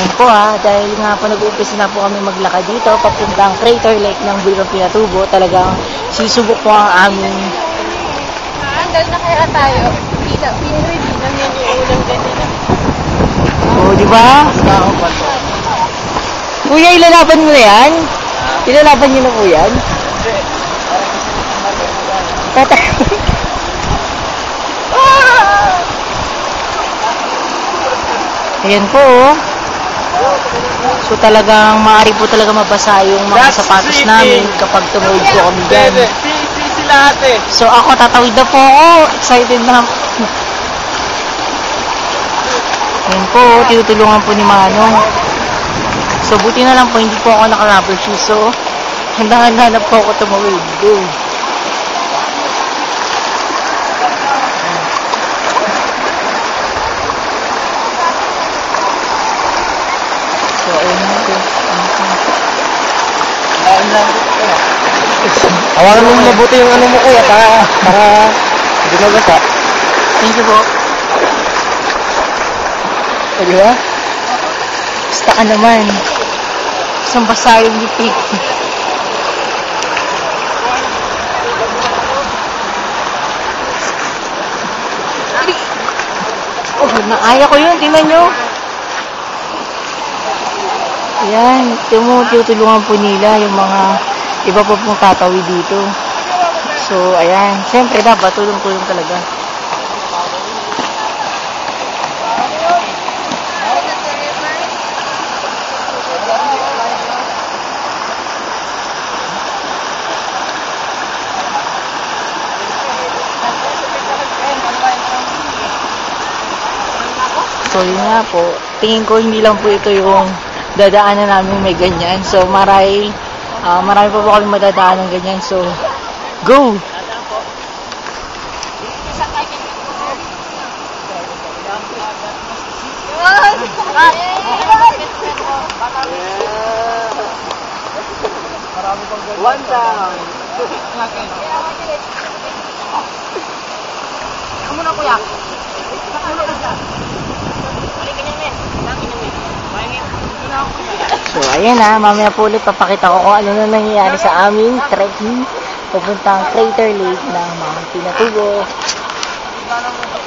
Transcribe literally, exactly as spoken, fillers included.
Ayan po ha, dahil nga po nag-uumpisa na po kami maglakad dito, papuntang Crater Lake ng Bulkang Pinatubo, talagang sisubok po ang aming... Andal na kaya tayo, pinready na yung ulam ganyan. Oo, di ba? Kuya, ilalaban mo na yan? Ilalaban nyo na po yan? Tatay. Ayan po oh. So talagang maaari po talaga mabasa yung mga That's sapatos sleeping. namin kapag tumawid po kami dyan. Busy lahat eh. So ako tatawid na po ako. Excited na. Ayan po, tinutulungan po ni Manong. So buti na lang po, hindi po ako naka-rubber shoes. So handa-handa na po ako tumawid. Go. So ayun na po. Hawakan mo mabuti yung ano mo kuya para para hindi mabasa. Thank you po. Eh, di ba? Basta ka naman. Isang basa yung lipik. Oh, naaya ko yun. Tingnan nyo. Ayan. Tinutulungan po nila yung mga iba po pong tatawid dito. So, ayan. Siyempre, dapat tulong-tulong talaga. So yun nga po, tingin ko hindi lang po ito yung dadaanan namin may ganyan. So maray, uh, marami pa po kami madadaanan ganyan. So, go! One down. Kamu na kuya. So ayan na, mamaya po ulit papakita ko kung ano na nangyayari sa aming trekking papuntang Crater Lake ng Mount Pinatubo.